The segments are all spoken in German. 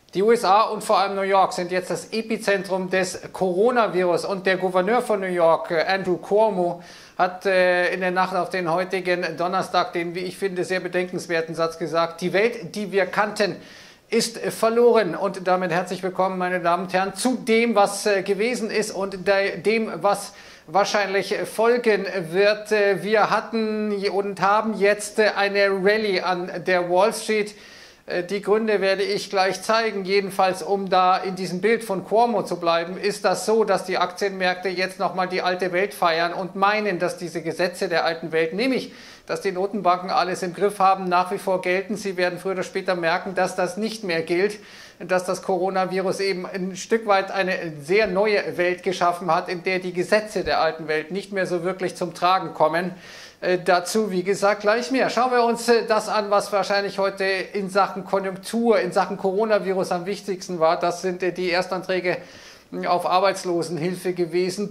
Die USA und vor allem New York sind jetzt das Epizentrum des Coronavirus und der Gouverneur von New York, Andrew Cuomo, hat in der Nacht auf den heutigen Donnerstag den, wie ich finde, sehr bedenkenswerten Satz gesagt: Die Welt, die wir kannten, ist verloren. Und damit herzlich willkommen, meine Damen und Herren, zu dem, was gewesen ist und dem, was wahrscheinlich folgen wird. Wir hatten und haben jetzt eine Rallye an der Wall Street. Die Gründe werde ich gleich zeigen. Jedenfalls, um da in diesem Bild von Cuomo zu bleiben, ist das so, dass die Aktienmärkte jetzt nochmal die alte Welt feiern und meinen, dass diese Gesetze der alten Welt, nämlich, dass die Notenbanken alles im Griff haben, nach wie vor gelten. Sie werden früher oder später merken, dass das nicht mehr gilt, dass das Coronavirus eben ein Stück weit eine sehr neue Welt geschaffen hat, in der die Gesetze der alten Welt nicht mehr so wirklich zum Tragen kommen. Dazu, wie gesagt, gleich mehr. Schauen wir uns das an, was wahrscheinlich heute in Sachen Konjunktur, in Sachen Coronavirus am wichtigsten war. Das sind die Erstanträge auf Arbeitslosenhilfe gewesen.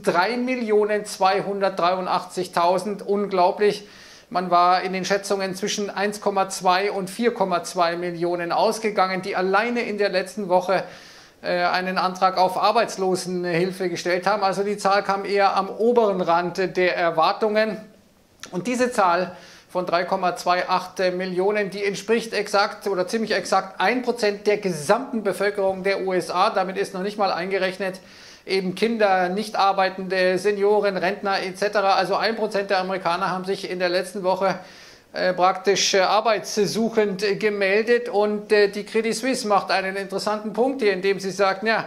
3.283.000, unglaublich. Man war in den Schätzungen zwischen 1,2 und 4,2 Millionen ausgegangen, die alleine in der letzten Woche einen Antrag auf Arbeitslosenhilfe gestellt haben. Also die Zahl kam eher am oberen Rand der Erwartungen. Und diese Zahl von 3,28 Millionen, die entspricht exakt oder ziemlich exakt 1% der gesamten Bevölkerung der USA. Damit ist noch nicht mal eingerechnet eben Kinder, nicht arbeitende Senioren, Rentner etc. Also 1% der Amerikaner haben sich in der letzten Woche praktisch arbeitssuchend gemeldet. Und die Credit Suisse macht einen interessanten Punkt hier, indem sie sagt, ja,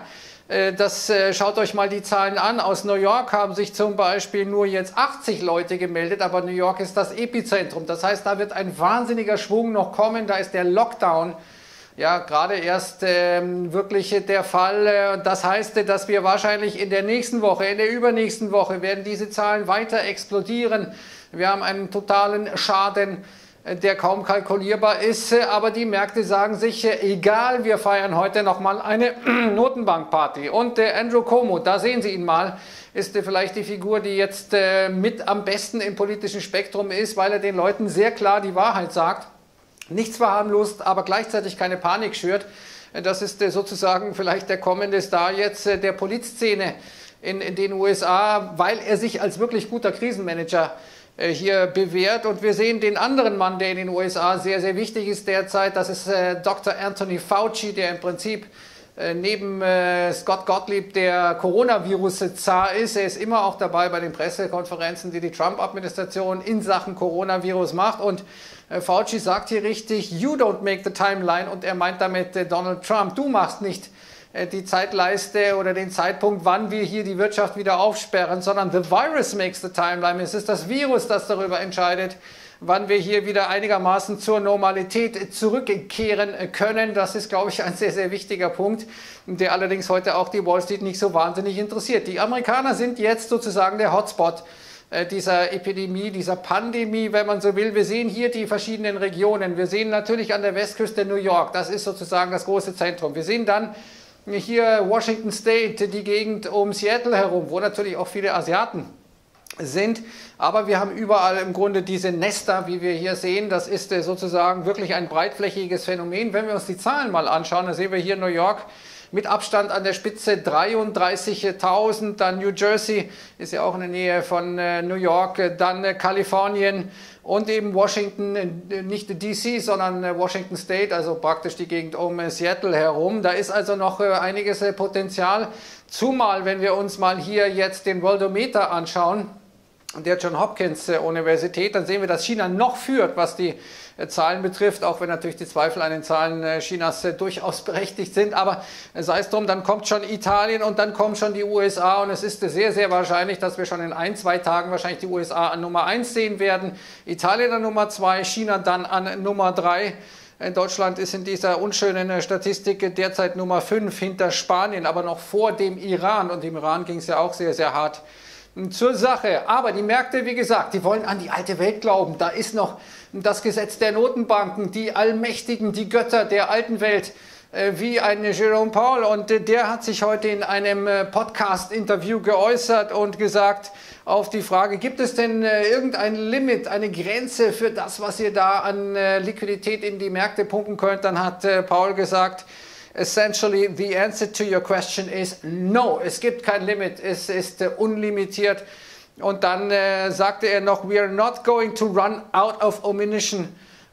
schaut euch mal die Zahlen an. Aus New York haben sich zum Beispiel nur jetzt 80 Leute gemeldet, aber New York ist das Epizentrum. Das heißt, da wird ein wahnsinniger Schwung noch kommen. Da ist der Lockdown ja gerade erst wirklich der Fall. Das heißt, dass wir wahrscheinlich in der nächsten Woche, in der übernächsten Woche werden diese Zahlen weiter explodieren. Wir haben einen totalen Schaden, der kaum kalkulierbar ist, aber die Märkte sagen sich, egal, wir feiern heute nochmal eine Notenbankparty. Und Andrew Cuomo, da sehen Sie ihn mal, ist vielleicht die Figur, die jetzt mit am besten im politischen Spektrum ist, weil er den Leuten sehr klar die Wahrheit sagt, nichts verharmlost, aber gleichzeitig keine Panik schürt. Das ist sozusagen vielleicht der kommende Star jetzt der Politszene in den USA, weil er sich als wirklich guter Krisenmanager hier bewährt. Und wir sehen den anderen Mann, der in den USA sehr, sehr wichtig ist derzeit. Das ist Dr. Anthony Fauci, der im Prinzip neben Scott Gottlieb der Coronavirus-Zar ist. Er ist immer auch dabei bei den Pressekonferenzen, die die Trump-Administration in Sachen Coronavirus macht. Und Fauci sagt hier richtig, you don't make the timeline. Und er meint damit Donald Trump, du machst nicht die Zeitleiste oder den Zeitpunkt, wann wir hier die Wirtschaft wieder aufsperren, sondern the virus makes the timeline. Es ist das Virus, das darüber entscheidet, wann wir hier wieder einigermaßen zur Normalität zurückkehren können. Das ist, glaube ich, ein sehr, sehr wichtiger Punkt, der allerdings heute auch die Wall Street nicht so wahnsinnig interessiert. Die Amerikaner sind jetzt sozusagen der Hotspot dieser Epidemie, dieser Pandemie, wenn man so will. Wir sehen hier die verschiedenen Regionen. Wir sehen natürlich an der Westküste New York, das ist sozusagen das große Zentrum. Wir sehen dann hier Washington State, die Gegend um Seattle herum, wo natürlich auch viele Asiaten sind. Aber wir haben überall im Grunde diese Nester, wie wir hier sehen. Das ist sozusagen wirklich ein breitflächiges Phänomen. Wenn wir uns die Zahlen mal anschauen, dann sehen wir hier New York mit Abstand an der Spitze 33.000, dann New Jersey ist ja auch in der Nähe von New York, dann Kalifornien und eben Washington, nicht DC, sondern Washington State, also praktisch die Gegend um Seattle herum. Da ist also noch einiges Potenzial, zumal wenn wir uns mal hier jetzt den Worldometer anschauen, der John Hopkins Universität, dann sehen wir, dass China noch führt, was die Zahlen betrifft, auch wenn natürlich die Zweifel an den Zahlen Chinas durchaus berechtigt sind. Aber sei es drum, dann kommt schon Italien und dann kommen schon die USA und es ist sehr, sehr wahrscheinlich, dass wir schon in 1-2 Tagen wahrscheinlich die USA an Nummer 1 sehen werden, Italien an Nummer 2, China dann an Nummer 3. Deutschland ist in dieser unschönen Statistik derzeit Nummer 5 hinter Spanien, aber noch vor dem Iran. Und im Iran ging es ja auch sehr, sehr hart zur Sache. Aber die Märkte, wie gesagt, die wollen an die alte Welt glauben. Da ist noch das Gesetz der Notenbanken, die Allmächtigen, die Götter der alten Welt, wie ein Jerome Powell. Und der hat sich heute in einem Podcast-Interview geäußert und gesagt, auf die Frage, gibt es denn irgendein Limit, eine Grenze für das, was ihr da an Liquidität in die Märkte pumpen könnt, dann hat Powell gesagt, essentially the answer to your question is no. Es gibt kein Limit, es ist unlimitiert. Und dann sagte er noch, we are not going to run out of ammunition.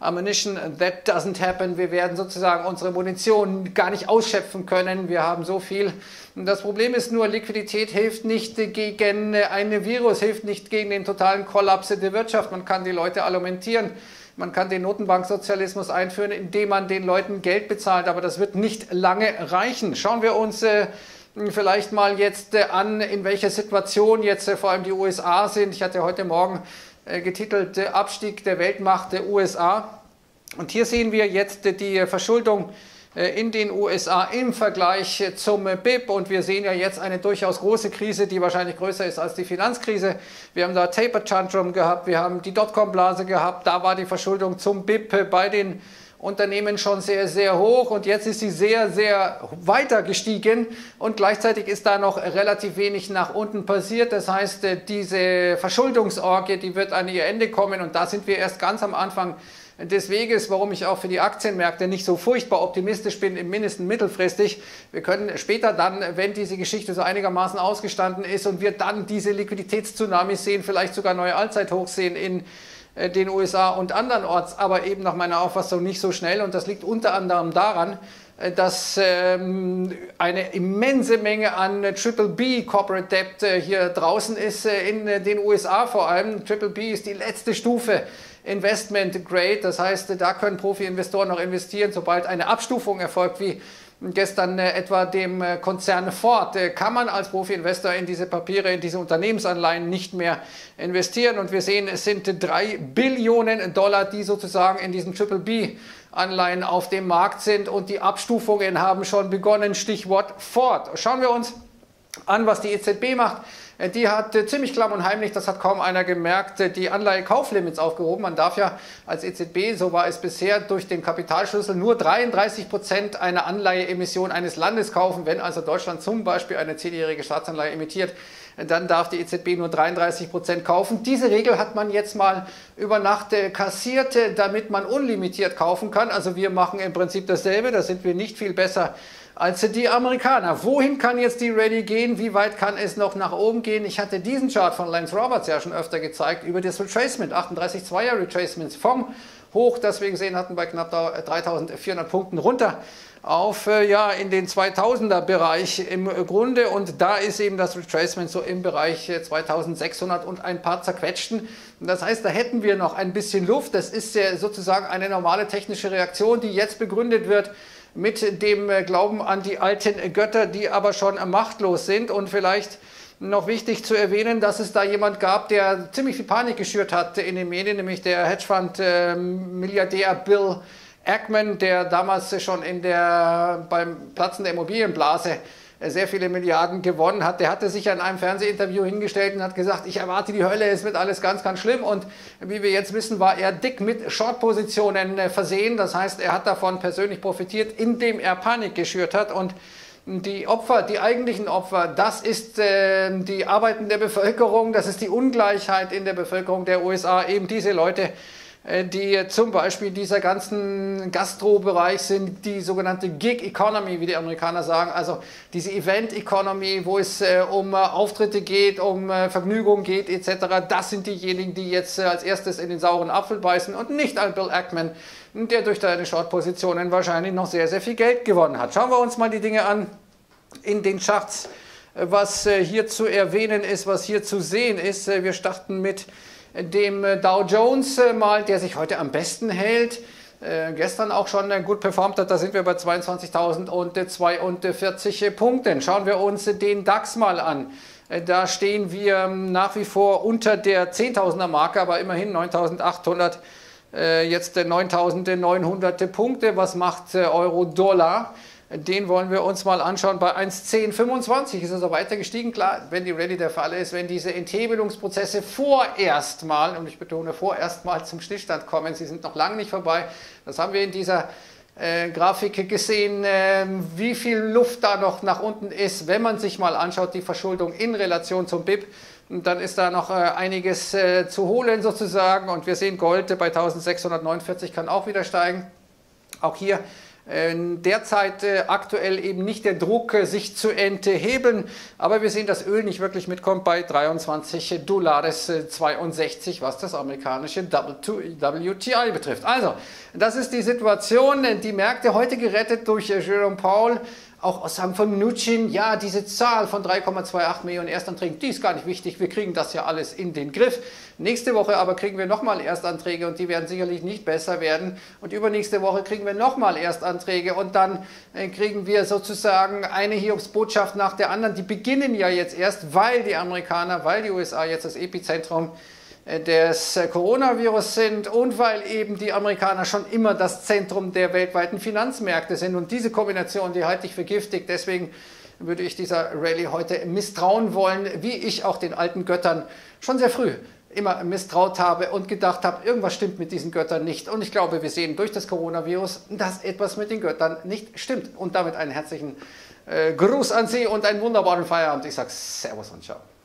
That doesn't happen. Wir werden sozusagen unsere Munition gar nicht ausschöpfen können. Wir haben so viel. Das Problem ist nur, Liquidität hilft nicht gegen ein Virus, hilft nicht gegen den totalen Kollaps der Wirtschaft. Man kann die Leute alimentieren. Man kann den Notenbanksozialismus einführen, indem man den Leuten Geld bezahlt. Aber das wird nicht lange reichen. Schauen wir uns vielleicht mal jetzt an, in welcher Situation jetzt vor allem die USA sind. Ich hatte heute Morgen getitelt Abstieg der Weltmacht der USA. Und hier sehen wir jetzt die Verschuldung in den USA im Vergleich zum BIP. Und wir sehen ja jetzt eine durchaus große Krise, die wahrscheinlich größer ist als die Finanzkrise. Wir haben da Taper Tantrum gehabt, wir haben die Dotcom-Blase gehabt. Da war die Verschuldung zum BIP bei den Unternehmen schon sehr, sehr hoch und jetzt ist sie sehr, sehr weiter gestiegen und gleichzeitig ist da noch relativ wenig nach unten passiert. Das heißt, diese Verschuldungsorgie, die wird an ihr Ende kommen und da sind wir erst ganz am Anfang des Weges, warum ich auch für die Aktienmärkte nicht so furchtbar optimistisch bin, im Mindesten mittelfristig. Wir können später dann, wenn diese Geschichte so einigermaßen ausgestanden ist und wir dann diese Liquiditätstsunamis sehen, vielleicht sogar neue Allzeithochs sehen in den USA und andernorts, aber eben nach meiner Auffassung nicht so schnell. Und das liegt unter anderem daran, dass eine immense Menge an Triple B Corporate Debt hier draußen ist, in den USA vor allem. Triple B ist die letzte Stufe Investment Grade, das heißt, da können Profi-Investoren noch investieren, sobald eine Abstufung erfolgt, wie gestern etwa dem Konzern Ford, kann man als Profi-Investor in diese Papiere, in diese Unternehmensanleihen nicht mehr investieren. Und wir sehen, es sind 3 Billionen Dollar, die sozusagen in diesen Triple-B-Anleihen auf dem Markt sind. Und die Abstufungen haben schon begonnen, Stichwort Ford. Schauen wir uns an, was die EZB macht. Die hat ziemlich klamm und heimlich, das hat kaum einer gemerkt, die Anleihekauflimits aufgehoben. Man darf ja als EZB, so war es bisher, durch den Kapitalschlüssel nur 33% einer Anleiheemission eines Landes kaufen. Wenn also Deutschland zum Beispiel eine 10-jährige Staatsanleihe emittiert, dann darf die EZB nur 33% kaufen. Diese Regel hat man jetzt mal über Nacht kassiert, damit man unlimitiert kaufen kann. Also wir machen im Prinzip dasselbe, da sind wir nicht viel besser als die Amerikaner. Wohin kann jetzt die Rallye gehen? Wie weit kann es noch nach oben gehen? Ich hatte diesen Chart von Lance Roberts ja schon öfter gezeigt über das Retracement, 38-2er Retracements vom Hoch, das wir gesehen hatten bei knapp 3.400 Punkten runter auf ja, in den 2000er Bereich im Grunde und da ist eben das Retracement so im Bereich 2600 und ein paar zerquetschten. Das heißt, da hätten wir noch ein bisschen Luft. Das ist ja sozusagen eine normale technische Reaktion, die jetzt begründet wird mit dem Glauben an die alten Götter, die aber schon machtlos sind. Und vielleicht noch wichtig zu erwähnen, dass es da jemand gab, der ziemlich viel Panik geschürt hat in den Medien, nämlich der Hedgefonds-Milliardär Bill Ackman, der damals schon beim Platzen der Immobilienblase sehr viele Milliarden gewonnen hat. Der hatte sich in einem Fernsehinterview hingestellt und hat gesagt, ich erwarte die Hölle, es wird alles ganz, ganz schlimm. Und wie wir jetzt wissen, war er dick mit Short-Positionen versehen. Das heißt, er hat davon persönlich profitiert, indem er Panik geschürt hat. Und die Opfer, die eigentlichen Opfer, das ist die arbeitende Bevölkerung, das ist die Ungleichheit in der Bevölkerung der USA, eben diese Leute, die zum Beispiel dieser ganzen Gastro-Bereich sind, die sogenannte Gig Economy, wie die Amerikaner sagen, also diese Event Economy, wo es um Auftritte geht, um Vergnügung geht etc., das sind diejenigen, die jetzt als erstes in den sauren Apfel beißen und nicht an Bill Ackman, der durch seine Short-Positionen wahrscheinlich noch sehr, sehr viel Geld gewonnen hat. Schauen wir uns mal die Dinge an in den Charts, was hier zu erwähnen ist, was hier zu sehen ist. Wir starten mit dem Dow Jones mal, der sich heute am besten hält, gestern auch schon gut performt hat, da sind wir bei 22.042 Punkten. Schauen wir uns den DAX mal an. Da stehen wir nach wie vor unter der 10.000er Marke, aber immerhin 9.800, jetzt 9.900 Punkte. Was macht Euro-Dollar? Den wollen wir uns mal anschauen. Bei 1,1025 ist also weiter gestiegen. Klar, wenn die Rallye der Fall ist, wenn diese Enthebelungsprozesse vorerst mal, und ich betone vorerst mal, zum Stillstand kommen, sie sind noch lange nicht vorbei. Das haben wir in dieser Grafik gesehen, wie viel Luft da noch nach unten ist, wenn man sich mal anschaut, die Verschuldung in Relation zum BIP. Und dann ist da noch einiges zu holen sozusagen. Und wir sehen, Gold bei 1.649 kann auch wieder steigen. Auch hier Derzeit aktuell eben nicht der Druck, sich zu enthebeln, aber wir sehen, dass Öl nicht wirklich mitkommt bei 23,62 $, was das amerikanische WTI betrifft. Also, das ist die Situation, die Märkte heute gerettet durch Jerome Powell. Auch Aussagen von Mnuchin, ja, diese Zahl von 3,28 Millionen Erstanträgen, die ist gar nicht wichtig, wir kriegen das ja alles in den Griff. Nächste Woche aber kriegen wir nochmal Erstanträge und die werden sicherlich nicht besser werden. Und übernächste Woche kriegen wir nochmal Erstanträge und dann kriegen wir sozusagen eine Hiobsbotschaft nach der anderen. Die beginnen ja jetzt erst, weil die Amerikaner, weil die USA jetzt das Epizentrum des Coronavirus sind und weil eben die Amerikaner schon immer das Zentrum der weltweiten Finanzmärkte sind. Und diese Kombination, die halte ich für giftig. Deswegen würde ich dieser Rallye heute misstrauen wollen, wie ich auch den alten Göttern schon sehr früh immer misstraut habe und gedacht habe, irgendwas stimmt mit diesen Göttern nicht. Und ich glaube, wir sehen durch das Coronavirus, dass etwas mit den Göttern nicht stimmt. Und damit einen herzlichen Gruß an Sie und einen wunderbaren Feierabend. Ich sage Servus und Ciao.